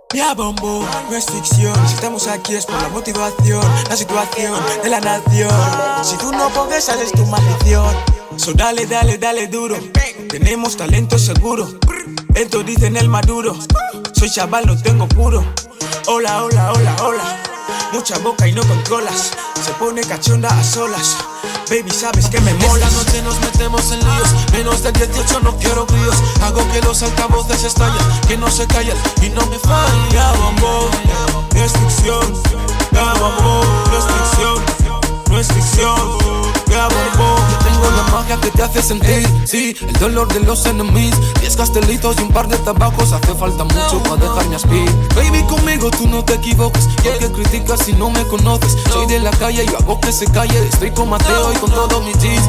Ya bombo, no es ficción. Si estamos aquí es por la motivación, la situación de la nación. Si tú no progresas es tu maldición. So dale, dale, dale duro. Tenemos talento seguro. Esto dicen el maduro. Soy chaval, lo tengo puro. Hola, hola, hola, hola. Mucha boca y no controlas. Se pone cachonda a solas. Baby, sabes que me mola. Esta noche nos metemos en líos. Menos de 18 no quiero grillos. Hago que los altavoces estallen, que no se callen y no me fallen. Ya bombo, no es ficción. Ya bombo, no es ficción. No es ficción. Ya bombo. Tengo la magia que te hace sentir, sí, el dolor de los enemigos. 10 castelitos y un par de tabacos. Hace falta mucho para dejarme aspir. Baby, conmigo tú no te equivoques, porque criticas si no me conoces. Soy de la calle, yo hago que se calle. Estoy con Mateo y con todos mis G's.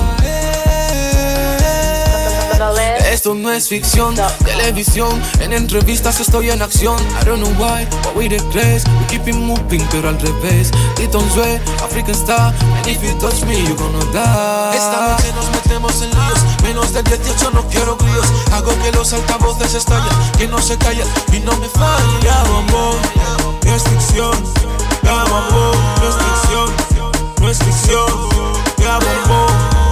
Esto no es ficción, televisión. En entrevistas estoy en acción. I don't know why, but we regress. We keep it moving, pero al revés. Titon Sue, African Star. And if you touch me, you gonna die. Esta noche nos metemos en líos. Menos de 18 no quiero grillos. Hago que los altavoces estallen, que no se callen y no me fallen. Ya bombo, no es ficción. Ya bombo, no es ficción. No es ficción. Ya bombo.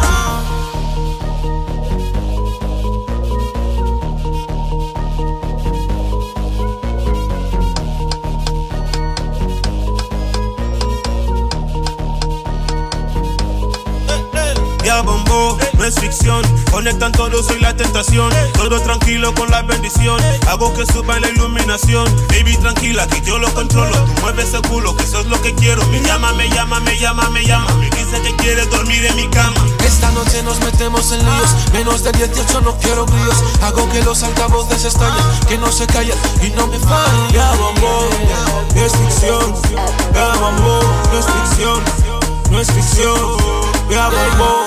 Ya bombo, no es ficción. Conectan todos, soy la tentación. Todo tranquilo con la bendición. Hago que suba la iluminación. Baby, tranquila, que yo lo controlo. Tú mueves ese culo, que eso es lo que quiero. Me llama, me llama, me llama, me llama. Me dice que quiere dormir en mi cama. Esta noche nos metemos en líos. Menos de 18 no quiero grillos. Hago que los altavoces estallen, que no se callen y no me fallen. Ya bombo, no es ficción. Ya bombo, no es ficción. No es ficción. Ya bombo.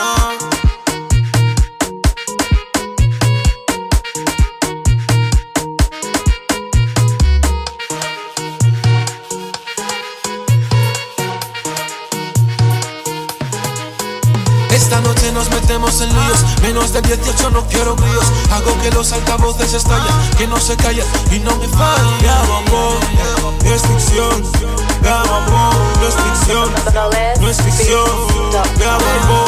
Esta noche nos metemos en líos. Menos de 18 no quiero grillos. Hago que los altavoces estallen, que no se callen y no me fallen. Ya bombo, no es ficción. Ya bombo, no es ficción. No es ficción. Ya bombo.